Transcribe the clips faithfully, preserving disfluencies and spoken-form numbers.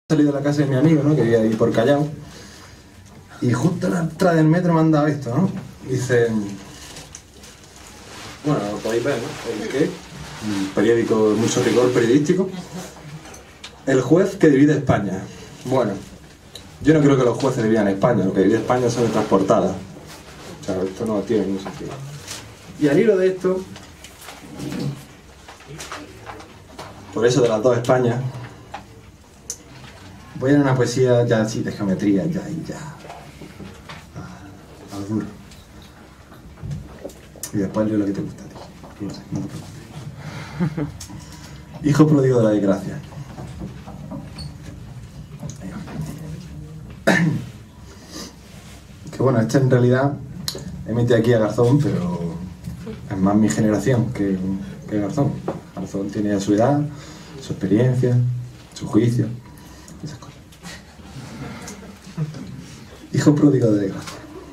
Salí de la casa de mi amigo, ¿no? Que vivía ahí por Callao. Y justo a la entrada del metro me han dado esto, ¿no? Dice... Bueno, lo podéis ver, ¿no? ¿El qué? Un periódico de mucho rigor periodístico. El juez que divide España. Bueno, yo no creo que los jueces dividan España. Lo que divide España son nuestras portadas. O sea, esto no tiene ningún sentido. Y al hilo de esto... Por eso de las dos Españas... Voy a ir a una poesía ya así de geometría, ya y ya. Al duro. Y después leo lo que te gusta a ti. No sé, no te preocupes. Hijo pródigo de la desgracia. Que bueno, este en realidad emite aquí a Garzón, pero es más mi generación que, que Garzón. Garzón tiene ya su edad, su experiencia, su juicio. Esas cosas. Hijo pródigo de desgracia.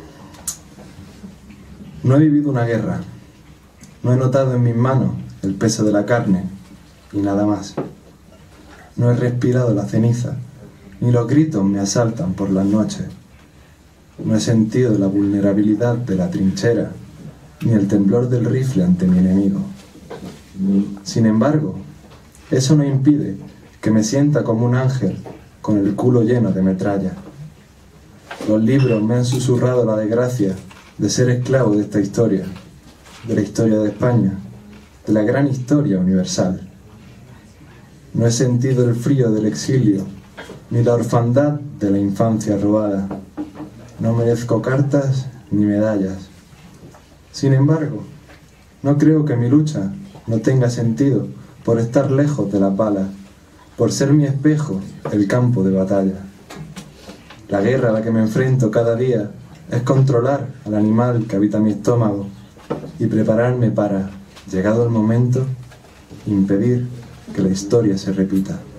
No he vivido una guerra. No he notado en mis manos el peso de la carne y nada más. No he respirado la ceniza, ni los gritos me asaltan por las noches. No he sentido la vulnerabilidad de la trinchera, ni el temblor del rifle ante mi enemigo. Sin embargo, eso no impide que me sienta como un ángel con el culo lleno de metralla. Los libros me han susurrado la desgracia de ser esclavo de esta historia, de la historia de España, de la gran historia universal. No he sentido el frío del exilio, ni la orfandad de la infancia robada. No merezco cartas ni medallas. Sin embargo, no creo que mi lucha no tenga sentido por estar lejos de las balas, por ser mi espejo el campo de batalla. La guerra a la que me enfrento cada día es controlar al animal que habita mi estómago y prepararme para, llegado el momento, impedir que la historia se repita.